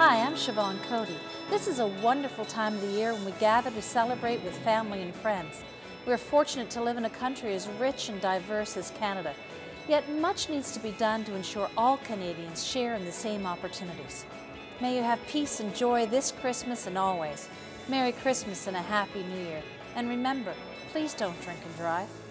Hi, I'm Siobhan Cody. This is a wonderful time of the year when we gather to celebrate with family and friends. We're fortunate to live in a country as rich and diverse as Canada, yet much needs to be done to ensure all Canadians share in the same opportunities. May you have peace and joy this Christmas and always. Merry Christmas and a Happy New Year. And remember, please don't drink and drive.